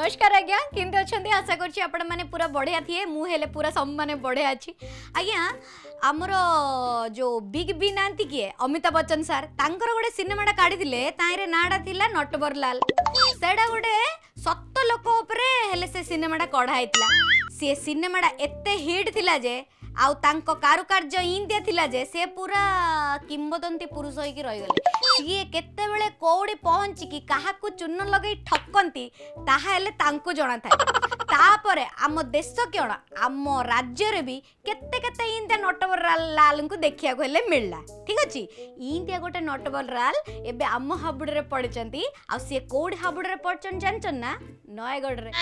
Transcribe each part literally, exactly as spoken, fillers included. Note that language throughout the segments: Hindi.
नमस्कार आज्ञा केमती अच्छा आशा करछि आपण माने पूरा बढ़िया थिए मु हेले पूरा सब माने बढ़िया अछि आज्ञा आमर जो बिग बी नांती किए अमिताभ बच्चन सर तांकर गोटे सिनेमाटा काढी दिले ताइरे नाडा थिला नटवर लाल सेडा गोटे सत्त लोक ऊपर हेले से सिनेमाटा कढा हैतला से सिनेमाटा एते हिट थिला जे आउ तांको कारुकार्य इंदिया थिला जे से पूरा किंबदंती पुरुष होइकी रहि गले सीए केते बेले कोडी पहुंची की काहा को चूर्ण लगई ठक्कंती ताहा हेले तांको जणा थाए तापरे आम देश केण आम राज्य रे भी केते केते इंदिया नटवर लाल को देखिया को हेले मिलला ठीक अछि इंदिया गोटे नटवर लाल एबे आम हाबुड़ रे पड़चंती आ से कोडी हाबुड़ रे पड़चन जानचन ना नयगढ़ रे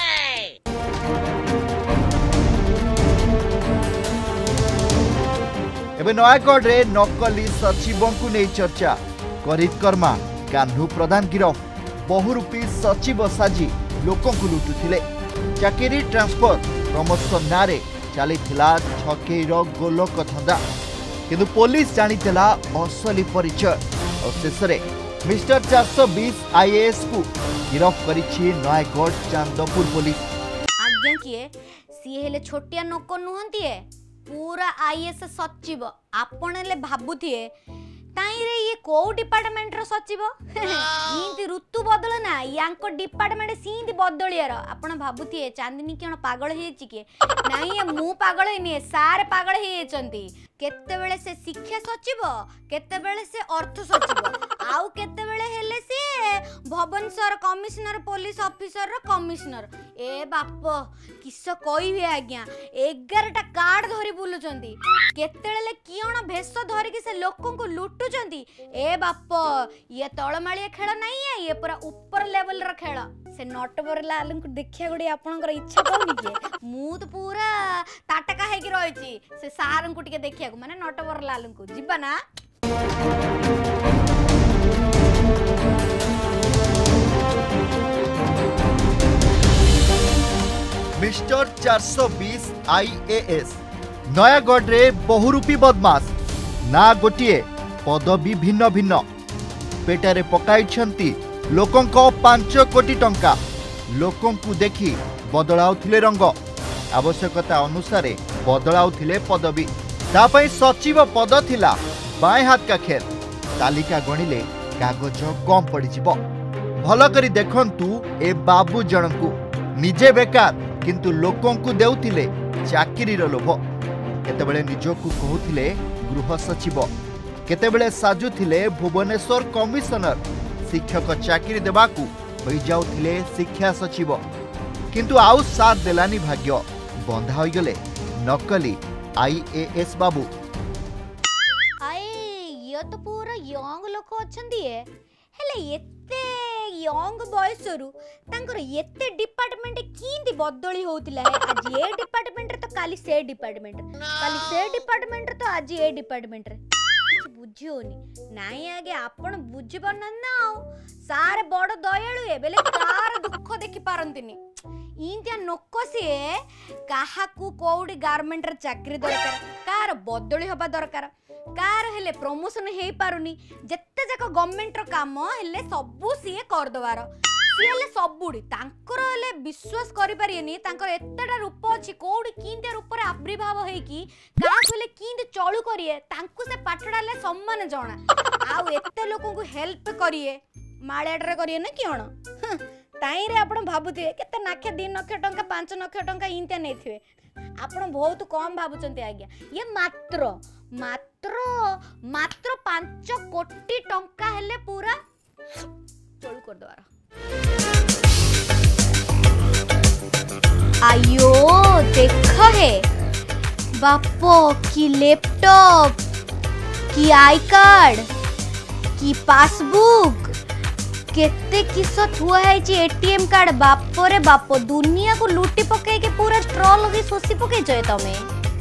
एबे नयागढ़ रे नकली सचिवों को नहीं चर्चा करितकर्मा कान्हू प्रधान गिरफ बहुरूपी सचिव साजी लोकों को लुटुथिले चाकरी ट्रांसफर प्रमोशन नारे चली छकेईर गोलक धंदा किंतु पुलिस जानिथिला असली परिचय और शेष मिस्टर चार सौ बीस आईएएस को गिरफ करिछि नयागढ़ चांदपुर पुलिस आज्ञा किए सी हेले छोटिया नोक नुहंती है पूरा आईएएस सचिव आपण ले भाबुथिए ताइरे ये को डिपार्टमेंट रो सचिव इंती ऋतु बदल ना यांको डिपार्टमेंट सींती बदलियार आपण भाबुथिए चांदनी केन पागल हेछि के नाही मु पागल हेनी सारे पागल हेचंती केते बेले से शिक्षा सचिव केते बेले से अर्थ सचिव आउ केते बेले हेले से भुवनेश्वर कमिश्नर पुलिस ऑफिसर रो कमिश्नर ए बाप किस कहिबे आज्ञा ग्यारह टा कार्ड धरि बुलुचंती केतेले कियण भेष धरि के से लोकन को लुटुचंती ए बाप ये तळमाळिया खेल नहीं है ये पूरा ऊपर लेवल रो खेल से नटवर लाल को देखिया गोडी आपनकर इच्छा कोनी के मु तो पूरा ताटका हे कि रहिची से सारन को टिके देखिया को माने नटवर लाल को जिबा ना मिस्टर चार सौ बीस आईएएस नयागढ़ रे बहुरूपी बदमाश ना गोटिए पदवी भिन्न भिन्न पेटारे पकाइछंती लोकों को पांच कोटी टंका लोकों को देखी बदलाउथिले रंग आवश्यकता अनुसार बदलाउथिले पदवी तापई सचिव पद थिला बाएं हाथ का खेल तालिका गणिले कागज कम पड़ जिवो भल करी देखंतु ए बाबू जनकू निजे बेकार किंतु लोकों को देउथिले चाकरी रो लोभ केतेबेले निजोकू कहूथिले गृह सचिव केतेबेले साजुथिले भुवनेश्वर कमिश्नर शिक्षक चाकरी देबाकू होई जाउथिले शिक्षा सचिव किंतु आउ साथ देलानी भाग्य बंधा होई गले नकली आईएएस बाबू आए ये तो पूरा यंग लोक अछंती है हेले एते यंग बयसरु तांकर एते डिपार्टमेंट किंती बदली होतिला है आज ये डिपार्टमेंट रे तो काली से डिपार्टमेंट काली से डिपार्टमेंट रे तो आज ये डिपार्टमेंट रे बुझियोनी नाई आगे आपण बुझि पन ना सारे बड़ दयालु ए बेले कार दुख देखि पारंतिनी इंतिया नोको से काहाकू कोडी गारमेंट रे चाकरी दरकार कार बदली होबा दरकार कार हेले प्रमोशन हेई पारुनी जत्ते जाक गवर्नमेंट रो काम हेले सबु सिए कर दवार सिए हेले सबुडी तांकर हेले विश्वास करि पारियनी तांकर एतेटा रूप अछि कोडी किंते रूप रे आविर्भाव हेई की का हेले किंते चळु करिए तांकु से पाठडाले सम्मान जणा आ एते लोकन को हेल्प करिए माळेडरे करिए ना कियण ताई रे आपण भाबुथिए केते नाखे तीन लाख टंका पाँच लाख टंका इंते नेथिवे आपण बहुत कम भाबुचंती आज्ञा ये मात्र मात्र मात्र पाँच कोटी टंका हेले पूरा चळु कर दवार आयो देख हे बापो की लैपटॉप की आई कार्ड की पासबुक केते किस थुआ है जी एटीएम कार्ड बापो रे बापो दुनिया को लूटी पके के पूरा ट्रोल लगे सोसी पके जय तमे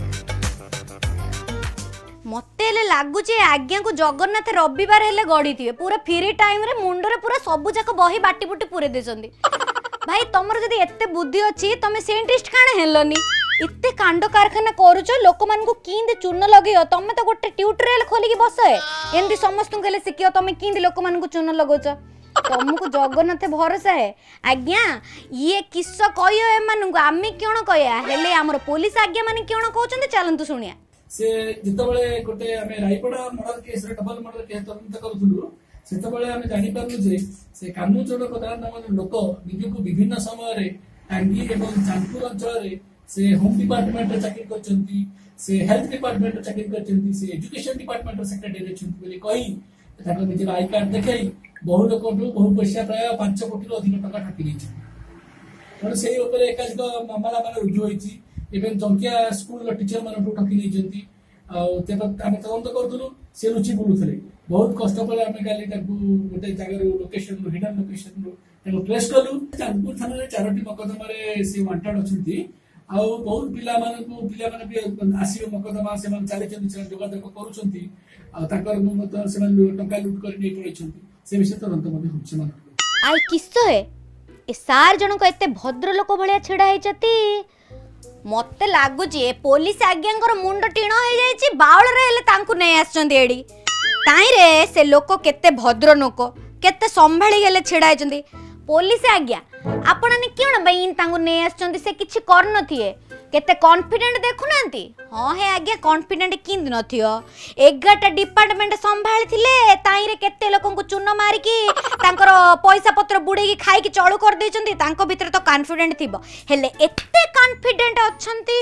मते ले लागु जे आज्ञा को जगन्नाथ रविवार हेले गड़ी थिए पूरा फ्री टाइम रे मुंड रे पूरा सब जाक बही बाटी बुटी पुरे देचंदी भाई तमर जदी एते बुद्धि अछि तमे साइंटिस्ट काणे हेलनी इत्ते कांड कारखाना करूछ लोक मान को किंदे चूर्ण लगेयो तमे तो गोटे ट्यूटोरियल खोली के बसए एंदी समस्त केले सिकियो तमे किंदे लोक मान को चूर्ण लगोछ तुमको जगन्नाथ भरोसा है आज्ञा ये किस कहियो एमानंकु आमे क्यों कहया हेले हमर पुलिस आज्ञा माने क्यों कहउछन चलंतु सुनिया से जितबळे गोटे आमे रायपड़ा मर्डर केस रे डबल मर्डर केस तदंत करूथुलु सेतबळे आमे जानि पारलु जे से कानून चोर प्रधान नाम लोक निजको विभिन्न समय रे टांगी एवं चांदपुर अंचल रे से होम डिपार्टमेंट रे चाकरी करचंती से हेल्थ डिपार्टमेंट रे चाकरी करचंती से एजुकेशन डिपार्टमेंट रे सेक्रेटरी रे छंती बोली कहि ताको निजे आई कार्ड देखाई बहु लोक बहु पैसा प्राय पांच कोटी अधिक टका ठाकी नहीं तेणु से एकाधिक मामला मान रुजु होती जंकिया स्कूल टीचर मान ठकी नहीं आम तदंत करूँ सी लुचि बुलूले बहुत कष्ट पर आम काली गोटे जगह लोकेशन हिडन लोकेशन ट्रेस कलु चांदपुर थाना चारोटी मकदमा से वांटेड अच्छा आउ बहुत पिला भी आसवे मकदमा से चली जोगाजोग कर टंका लुट कर पड़े से विषय तदंत होछि आई किस्सो है ए सार जनक एते भद्र लोक भलिया छिड़ा हेचती मते लागुची ए पुलिस आज्ञांकर मुंड टीण हो जाईची बावळ रे हेले तांकु नै आछचंदी एडी ताई रे से लोक केते भद्र लोक केते संभाळी गेले छिड़ा हेचंदी पुलिस आज्ञा आपण ने क्यों बइन तांकु नै आछचंदी से किछि कर नथिए केते कॉन्फिडेंट देखु नांती हां हे आज्ञा कॉन्फिडेंट किंद नथियो एगारटा डिपार्टमेंट संभाळी थिले ताई रे केते लोकन को चुन्न मारी की तांकर पैसा पत्र बुडे की खाई की चळू कर देचंती तांको भीतर तो कॉन्फिडेंट थिबो हेले एते कॉन्फिडेंट अछंती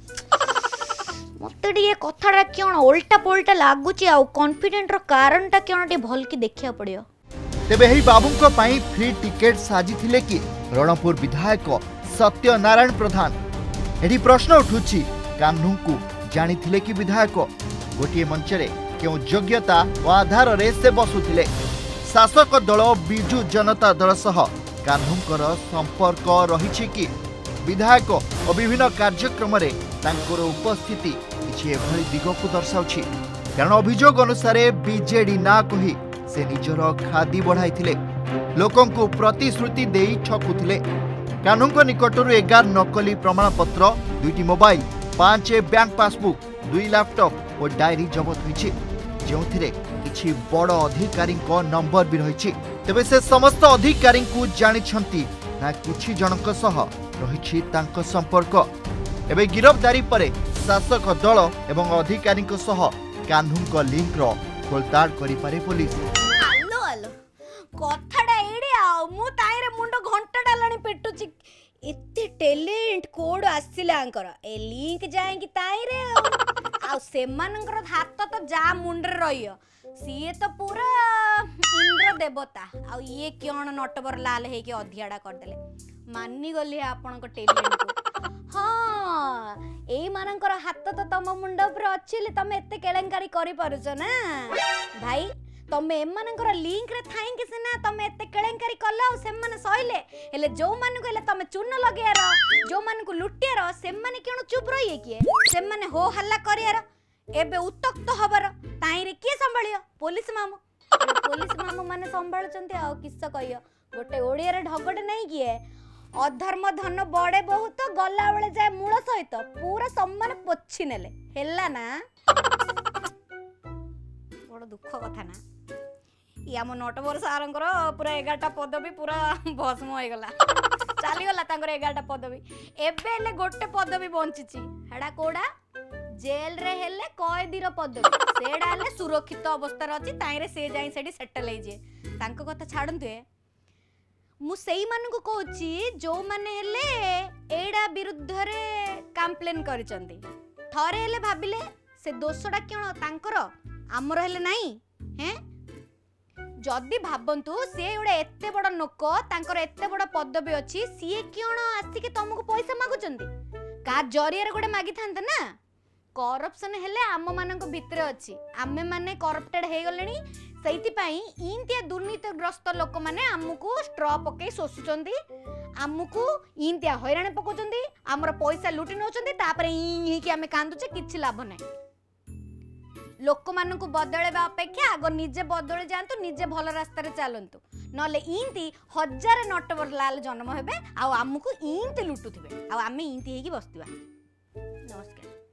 मते ये कथाडा क्यों उल्टा पुल्टा लागुची आ कॉन्फिडेंट रो कारणटा क्यों टी भल की देखिया पड़ियो तेबे ही बाबूंको पई फ्री टिकेट साजी थिले कि रणपुर विधायक सत्यनारायण प्रधान एडी प्रश्न उठुची कान्हू जानी थिले कि विधायक गोटे मंचरे क्यों योग्यता व आधार रे से बसुथिले शासक दल बिजु जनता दल सह कान्हूकर संपर्क रही कि विधायक और विभिन्न कार्यक्रम रे तांकर उपस्थिति किछि एभली दिग को दर्शाउछि कारण अभियोग अनुसार बीजेडी ना कही से निजर खादी बढ़ाइथिले लोकन को प्रतिश्रुति देई ठकुथिले कान्हूଙ୍କ निकटरू एगार नकली प्रमाण पत्र दुईटी मोबाइल पांच बैंक पासबुक दुई लैपटॉप और डायरी जबत होइछि जोथिरे किछि बड़ अधिकारी नंबर भी रही तेबे से समस्त अधिकारी को जानिछंती ना किछि जनक सह रही तांको संपर्क एबे गिरफ्तारी परे शासक दल एवं अधिकारी सह कान्हूଙ୍କ लिंक रो खोलताड़ करि पारे पुलिस आलो आलो कथाडा एडे आ मु ताइरे मुंडो घंटा डालणी पेटुची एते टैलेंट कोड आसिला अंकर ए लिंक जाए कि ताइरे आ सेमानकर हाथ तो जा मुंडरे रहियो सीए तो पूरा इंद्र देवता आ ये क्यों नटबर लाल हे के अधियाडा कर देले मानी गली आपन को टैलेंट को हां एई मानकर हाथ तो तम मुंड ऊपर अछि तमे एते केलेंकारी करि पारुछ ना भाई तमे एमानकर लिंक रे थाई के सिना तमे एते केलेंकारी कला से माने सहिले हेले जो मान को हेले तमे चून लगेयार जो मान को लुटियार से माने केनु चुप रहिए किए से माने हो हल्ला करियार एबे उत्तक्त हबर ताई रे के संभालियो पुलिस मामू पुलिस मामू माने संभाळचंती आ किस्सा कहियो गोटे ओडिया रे ढगडे नहीं किए अधर्म धन बड़े बहुत गला बेले जाए मूल सहित पूरा सम्मान पोछि नेले हेला ना बड़ दुख कथा ना या मो नटवर सारंकर पूरा एगारटा पदवी पूरा भस्म हो गला चली गला तांकर एगारटा पदवी एबे हेले गोटे पदवी बंचिची हेडा कोडा जेल रे हेले कैदीर पदवी सेडा हेले सुरक्षित अवस्था रे अछि ताई रे से जाई सेडी सेटल हे जे तांको कथा छाडंतु मु सेई मानु को कहूची जो माने हेले एडा विरुद्ध रे कंप्लेन करिसंती थरे हेले भाबिले से दोषडा क्यों तांकर आमर हेले नाही हैं जदि भाबंतु से एडा एते बड़ नोक तांकर एते बड़ पदवी अछि सिए क्यों आसी के तुमको पैसा मागुचंती का जरिया रे गोटे मागी थांते ना करप्शन हेले आम मानक भितर अछि आमे माने करप्टेड हे गलेनी सैति पाई इंतिया दुर्नीतिग्रस्त लोक माने आमुको स्ट्रॉ पके सोसुचंदी आमुको इंतिया हैरान पकोचंदी हमर पैसा लुटी नउचंदी तापर ई कि आमे कांदुचे किछि लाभ नै लोक मानकु बदळेबा अपेक्षा आगो निजे बदळे जांतु निजे भल रास्ता रे चलंतु नले इंति हजार नटवर लाल जन्म हेबे आ आमुको इंति लुटुथिबे आ आमे इंति हेकी बसतिबा नमस्कार।